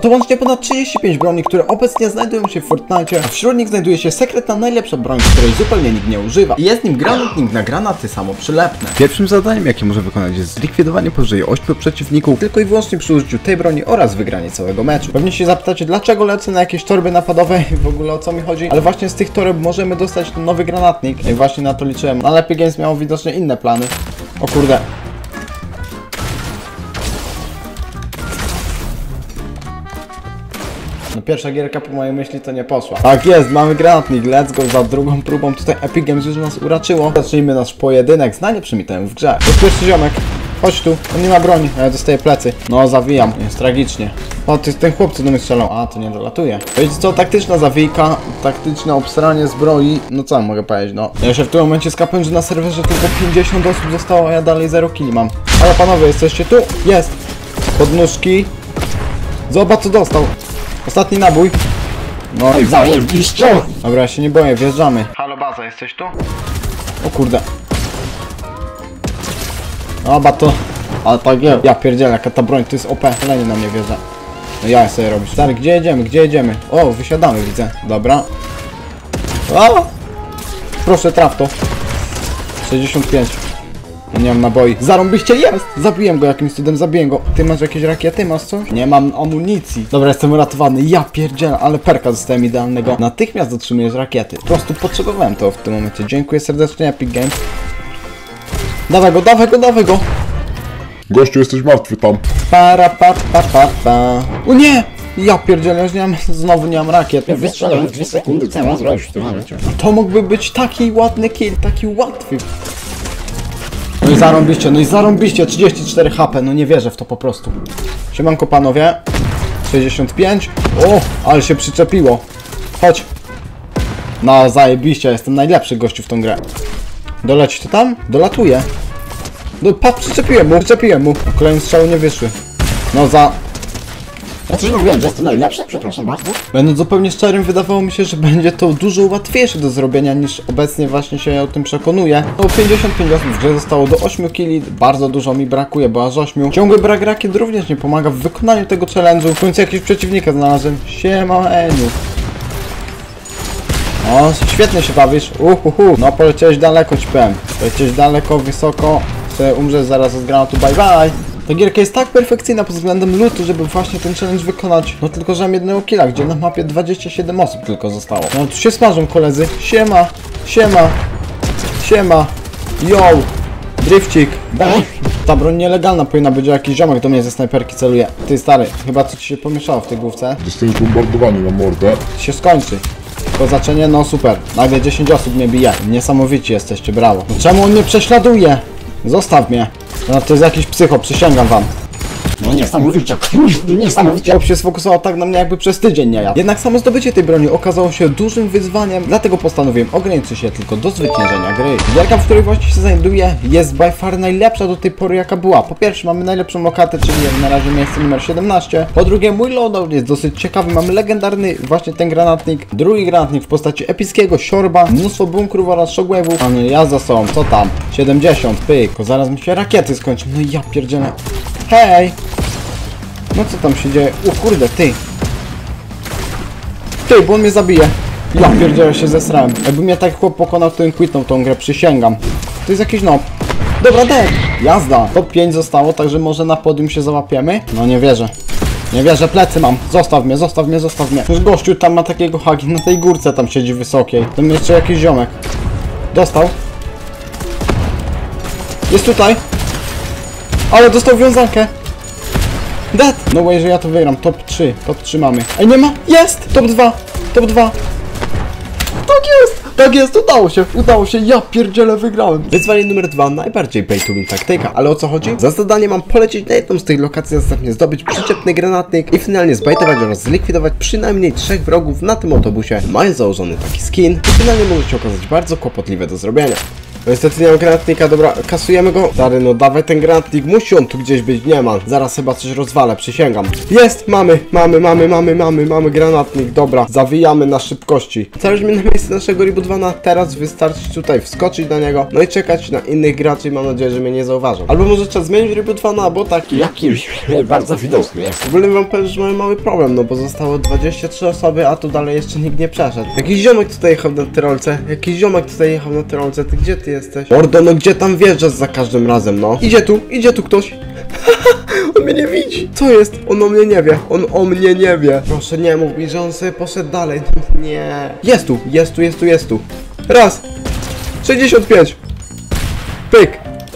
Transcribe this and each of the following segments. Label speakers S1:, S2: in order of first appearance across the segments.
S1: Oto łącznie ponad 35 broni, które obecnie znajdują się w Fortnite, a wśród nich znajduje się sekretna najlepsza broń, której zupełnie nikt nie używa. I jest nim granatnik na granaty samoprzylepne. Pierwszym zadaniem, jakie może wykonać, jest zlikwidowanie powyżej 8 przeciwników tylko i wyłącznie przy użyciu tej broni oraz wygranie całego meczu. Pewnie się zapytacie, dlaczego lecę na jakieś torby napadowe i w ogóle o co mi chodzi, ale właśnie z tych toreb możemy dostać ten nowy granatnik. I właśnie na to liczyłem. No ale Epic Games miało widocznie inne plany. O kurde. No pierwsza gierka po mojej myśli to nie poszła. Tak jest, mamy granatnik, let's go za drugą próbą. Tutaj Epic Games już nas uraczyło. Zacznijmy nasz pojedynek z najlepszym itemem w grze. To jest pierwszy ziomek. Chodź tu, on nie ma broni, a ja dostaję plecy. No zawijam, jest tragicznie. O, to jest ten chłop, co do mnie strzelał. A, to nie dolatuje. Wiecie co, taktyczna zawijka, taktyczne obsranie zbroi. No co mogę powiedzieć, no. Ja się w tym momencie skapłem, że na serwerze tylko 50 osób zostało, a ja dalej 0 killi mam. Ale panowie, jesteście tu? Jest. Podnóżki. Zobacz co dostał. Ostatni nabój. No i zajebiście. Dobra, ja się nie boję, wjeżdżamy. Halo baza, jesteś tu? O kurde. Oba to. Ale tak jest. Ja pierdzielę, jaka ta broń to jest OP. Lenie na mnie wjeżdża. No ja sobie robisz. Stary, gdzie jedziemy? Gdzie jedziemy? O, wysiadamy, widzę. Dobra. O! Proszę, traf to. 65. Nie mam naboi. Zarąbiście jest! Zabiłem go jakimś cudem, zabiłem go. Ty masz jakieś rakiety, masz coś? Nie mam amunicji. Dobra, jestem uratowany. Ja pierdzielę, ale perka dostałem idealnego. Natychmiast otrzymujesz rakiety. Po prostu potrzebowałem to w tym momencie. Dziękuję serdecznie, Epic Games. Dawaj go, dawaj go, dawaj go!
S2: Gościu, jesteś martwy tam.
S1: Para pa pa pa pa. O nie! Ja pierdzielę, już nie mam, znowu nie mam rakiet.
S3: Wystrzelałem w 2 sekundy, co mam zrobić w tym momencie?
S1: To mógłby być taki ładny kill, taki łatwy. No i zarąbiście, 34 HP, no nie wierzę w to po prostu. Siemanko panowie. 65. O, ale się przyczepiło. Chodź. No zajebiście, jestem najlepszy gościu w tą grę. Doleci to tam? Dolatuje. No patrz, przyczepiłem mu. A kolejne strzały nie wyszły. No za...
S3: Ja coś mówiłem, że jest to najlepsze? Przepraszam bardzo.
S1: Będąc zupełnie szczerym, wydawało mi się, że będzie to dużo łatwiejsze do zrobienia niż obecnie właśnie się o tym przekonuję. No 55 osób w grze zostało do 8 killi, bardzo dużo mi brakuje, bo aż 8. Ciągły brak rakiet również nie pomaga w wykonaniu tego challenge'u. W końcu jakiegoś przeciwnika znalazłem. Siema Eniu. No, świetnie się bawisz. No poleciałeś daleko, ci powiem. Poleciałeś daleko, wysoko. Chcę umrzeć zaraz od granatu, bye bye. Ta gierka jest tak perfekcyjna pod względem lootu, żeby właśnie ten challenge wykonać. No tylko, że mam jednego killa, gdzie na mapie 27 osób tylko zostało. No tu się smażą koledzy. Siema, siema, siema. Yo, drifcik. Ta broń nielegalna powinna być, jakiś ziomek do mnie ze snajperki celuje. Ty stary, chyba coś ci się pomieszało w tej główce.
S2: Dostajesz bombardowanie na mordę.
S1: Się skończy. Kozaczenie, no super. Nagle 10 osób mnie bije. Niesamowici jesteście, brawo. No czemu on mnie prześladuje? Zostaw mnie. No to jest jakiś psycho, przysięgam wam.
S3: No niesamowicie, niesamowicie.
S1: Chłop się sfokusował tak na mnie, jakby przez tydzień nie jadł. Jednak samo zdobycie tej broni okazało się dużym wyzwaniem, dlatego postanowiłem ograniczyć się tylko do zwyciężenia gry. Gierka, w której właśnie się znajduję, jest by far najlepsza do tej pory jaka była. Po pierwsze mamy najlepszą lokatę, czyli jak na razie miejsce numer 17. Po drugie mój loadout jest dosyć ciekawy, mamy legendarny właśnie ten granatnik. Drugi granatnik w postaci epickiego siorba, mnóstwo bunkrów oraz shockwave'ów. A no ja za sobą, co tam? 70, pyk. Tylko zaraz mi się rakiety skończą, no ja pierdzielę. Hej! No co tam się dzieje? O kurde, ty! Ty, bo on mnie zabije! Ja pierdzielę, się zesrałem. Jakby mnie tak chłop pokonał, to bym quitnął tą grę, przysięgam. To jest jakiś nob. Dobra, dead! Jazda! Top 5 zostało, także może na podium się załapiemy? No nie wierzę. Nie wierzę, plecy mam. Zostaw mnie, zostaw mnie, zostaw mnie. Już gościu tam ma takiego hagi, na tej górce tam siedzi wysokiej. Tam jeszcze jakiś ziomek. Dostał. Jest tutaj. Ale dostał wiązankę. Dead! No way, że ja to wygram. Top 3 mamy. Ej, nie ma? Jest! Top 2! Top 2! Tak jest! Tak jest! Udało się! Ja pierdzielę, wygrałem! Wyzwanie numer 2, najbardziej pay to win taktyka. Ale o co chodzi? Za zadanie mam polecieć na jedną z tych lokacji, następnie zdobyć przyczepny granatnik i finalnie zbajtować oraz zlikwidować przynajmniej 3 wrogów na tym autobusie. Mając założony taki skin i finalnie może się okazać bardzo kłopotliwe do zrobienia. No niestety nie mam granatnika, dobra, kasujemy go. Stary, no dawaj ten granatnik, musi on tu gdzieś być, nie ma. Zaraz chyba coś rozwalę, przysięgam. Jest, mamy granatnik, dobra. Zawijamy na szybkości. Całeśmy na miejsce naszego rebootwana, teraz wystarczy tutaj wskoczyć na niego, no i czekać na innych graczy i mam nadzieję, że mnie nie zauważą. Albo może trzeba zmienić rebootwana, bo taki.
S3: Jakiś bardzo widoczny jest.
S1: W ogóle wam powiem, że mamy mały problem, no bo zostało 23 osoby, a tu dalej jeszcze nikt nie przeszedł. Jakiś ziomek tutaj jechał na tyrolce, ty gdzie ty jesteś? Mordo, no gdzie tam wjeżdżasz za każdym razem, no? Idzie tu ktoś. On mnie nie widzi. Co jest? On o mnie nie wie. Proszę nie mów mi, że on sobie poszedł dalej. No, nie. Jest tu. Raz. 65. Pyk.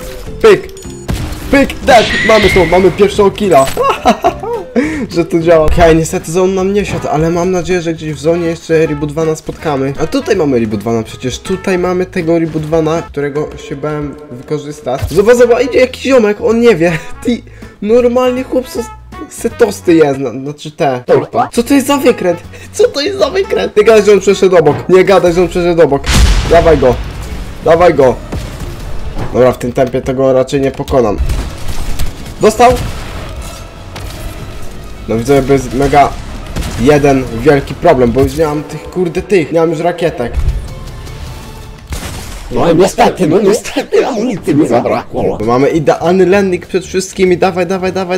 S1: Dead. Mamy pierwszego killa. Że to działa. Okej, niestety zone nam nie siadł, ale mam nadzieję, że gdzieś w zonie jeszcze rebootwana spotkamy. A tutaj mamy rebootwana, przecież tutaj mamy tego rebootwana, którego się bałem wykorzystać. Zobacz, idzie jakiś ziomek, on nie wie. Ty, normalnie chłop se tosty jest, znaczy te. Co to jest za wykręt? Nie gadaj, że on przeszedł obok. Dawaj go. Dobra, w tym tempie tego raczej nie pokonam. Dostał? No widzę, że jest mega jeden wielki problem, bo już nie mam nie mam już rakietek.
S3: No niestety, amunicji mi zabrakło.
S1: Bo mamy idealny landing przed wszystkimi, dawaj.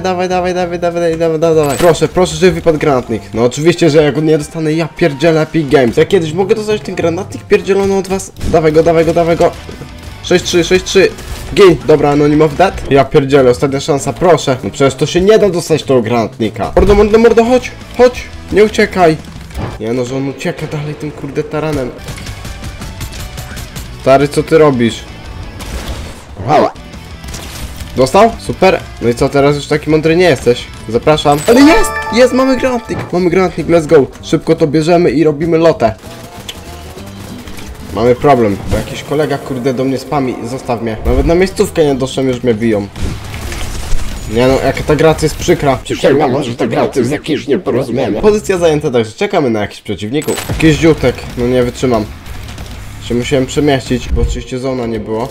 S1: Proszę, żeby wypadł granatnik. No oczywiście, że jak nie dostanę, ja pierdzielę Epic Games. Ja kiedyś mogę dostać ten granatnik pierdzielony od was? Dawaj go. 6-3. Gin. Dobra, Anonimow dead. Ja pierdzielę, ostatnia szansa, proszę. No przecież to się nie da dostać tego granatnika. Mordo, chodź. Nie uciekaj. Nie no, że on ucieka dalej tym taranem. Stary, co ty robisz? Dostał? Super. No i co, teraz już taki mądry nie jesteś. Zapraszam. Ale jest, mamy granatnik, let's go. Szybko to bierzemy i robimy lotę. Mamy problem, bo jakiś kolega do mnie spami, zostaw mnie. Nawet na miejscówkę nie doszłem, już mnie biją. Nie no, jaka ta gra jest przykra.
S3: Przysięgam, że ta gra to jest jakieś nieporozumienie.
S1: Pozycja zajęta, także czekamy na jakichś przeciwników. Jakiś dziutek, no nie wytrzymam. Się musiałem przemieścić, bo oczywiście zona nie było.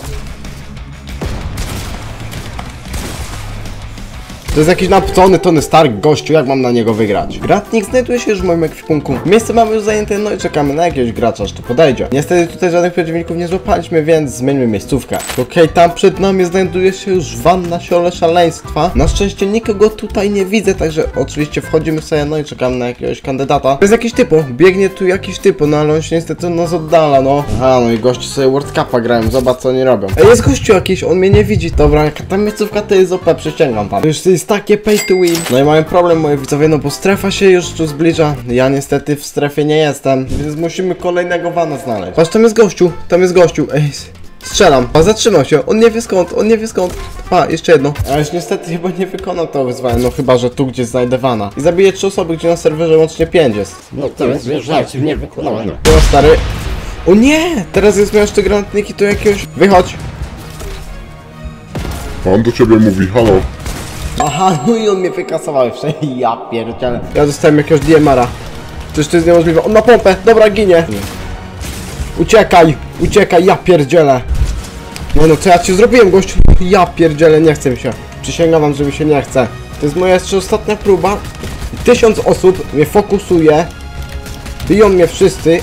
S1: To jest jakiś napcony Tony Stark, gościu, jak mam na niego wygrać? Granatnik znajduje się już w moim ekwipunku. Miejsce mamy już zajęte, no i czekamy na jakiegoś gracza, aż tu podejdzie. Niestety tutaj żadnych przeciwników nie złapaliśmy, więc zmieńmy miejscówkę. Okej, tam przed nami znajduje się już wanna siole szaleństwa. Na szczęście nikogo tutaj nie widzę, także oczywiście wchodzimy sobie, no i czekamy na jakiegoś kandydata. To jest jakiś typo, biegnie tu jakiś typo, no ale on się niestety nas oddala, no. Aha, no i goście sobie World Cupa grają, zobacz co oni robią. Jest gościu jakiś, on mnie nie widzi, dobra, jaka ta miejscówka to jest OP, przysięgam wam. Już jest takie pay to win. No i mamy problem, moi widzowie, no bo strefa się już tu zbliża. Ja niestety w strefie nie jestem, więc musimy kolejnego wana znaleźć. Patrz, tam jest gościu, ej. Strzelam, a zatrzymał się, on nie wie skąd. Pa, jeszcze jedno. A już niestety chyba nie wykonał tego wyzwania, no chyba, że tu gdzieś znajdę wana. I zabiję 3 osoby, gdzie na serwerze łącznie 5 jest.
S3: No to jest rzeczy nie wykonane.
S1: No stary. O nie! Teraz jest jeszcze granatniki to jakiegoś... Wychodź.
S2: On do ciebie mówi, halo.
S1: Aha, no i on mnie wykasował jeszcze. Ja pierdzielę. Ja dostałem jakiegoś DMR-a. Przecież to jest niemożliwe. On ma pompę. Dobra, ginie. Uciekaj, ja pierdzielę. No co ja ci zrobiłem, gościu? Ja pierdzielę, nie chcę mi się. Przysięgam wam, że mi się nie chce. To jest moja jeszcze ostatnia próba. 1000 osób mnie fokusuje. Biją mnie wszyscy.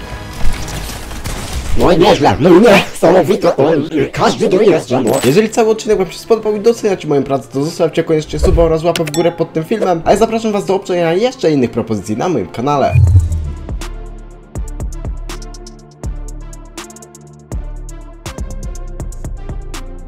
S3: No i nieźle, niesamowite, każdy dojeżdża, no.
S1: Jeżeli cały odcinek wam się spodobał i doceniacie moją pracę, to zostawcie koniecznie suba oraz łapę w górę pod tym filmem, a ja zapraszam was do obczajania jeszcze innych propozycji na moim kanale.